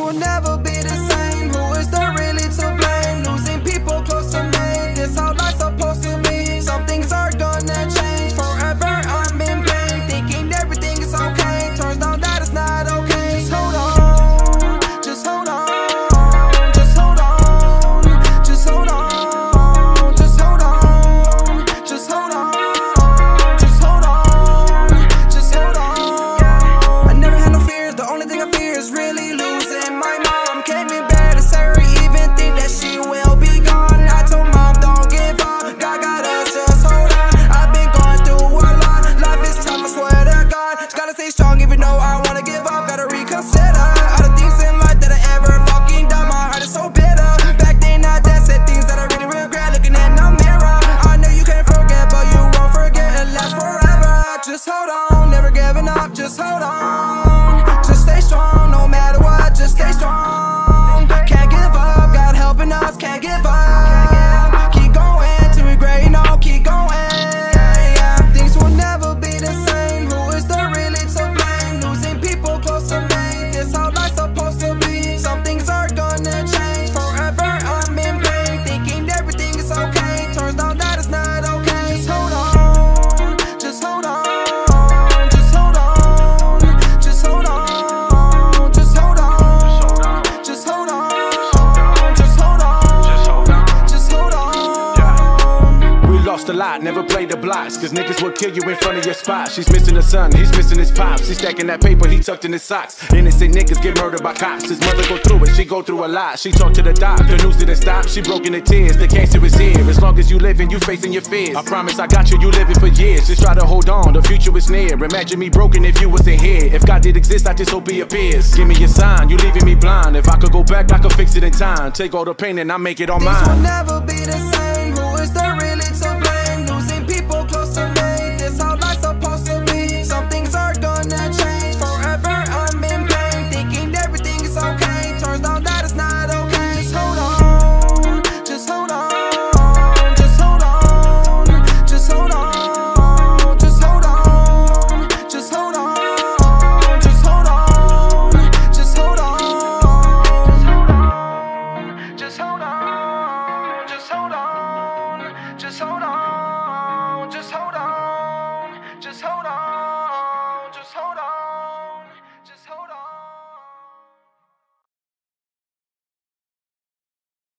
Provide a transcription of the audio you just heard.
will never be the same. Who is the really to blame? Losing people close to me. This how life's supposed to be. Some things are gonna change. Forever I'm in pain, thinking everything is okay. Turns out that it's not okay. Just hold on, just hold on, just hold on, just hold on, just hold on, just hold on, just hold on, just hold on. I never had no fears, the only thing I fear is really losing my mom. Came in bed and Sarah even think that she will be gone. I told mom don't give up, God got us, just hold on. I've been going through a lot, life is tough, I swear to God. Just gotta stay strong even though I wanna give up. Gotta reconsider all the things in life that I ever fucking done. My heart is so bitter. Back then I just said things that I really regret. Looking in the mirror, I know you can't forget, but you won't forget. It lasts forever. Just hold on, never giving up. Just hold on, just stay strong. No matter what, just stay strong. Can't give up, God helping us. Can't give up. Keep going till we great, no, keep going. Yeah, things will never be the same. Who is the really to blame? Losing people close to me. This how life's supposed to be. Some things are gonna change. Forever I'm in pain, thinking everything is okay. Turns out that it's not okay. Just hold on, just hold on, just hold on, just hold on, just hold on, just hold on, just hold on, just hold on. We lost a lot, never played the blocks, cause niggas will kill you in front of your spot. She's missing her son, he's missing his pops. He's stacking that paper, he tucked in his socks. Innocent niggas get murdered by cops. His mother go through it, she go through a lot. She talked to the doc, the news didn't stop. She broke into tears, the cancer is here. As long as you living, you facing your fears. I promise I got you, you living for years. Just try to hold on, the future is near. Imagine me broken if you wasn't here. If God did exist, I just hope he appears. Give me a sign, you leaving me blind. If I could go back, I could fix it in time. Take all the pain and I make it all Things will mine. never be the same.